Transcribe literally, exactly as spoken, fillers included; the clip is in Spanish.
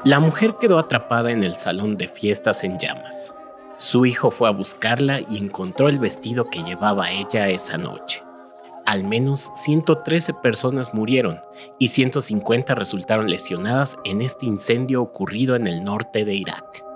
La mujer quedó atrapada en el salón de fiestas en llamas. Su hijo fue a buscarla y encontró el vestido que llevaba ella esa noche. Al menos ciento trece personas murieron y ciento cincuenta resultaron lesionadas en este incendio ocurrido en el norte de Irak.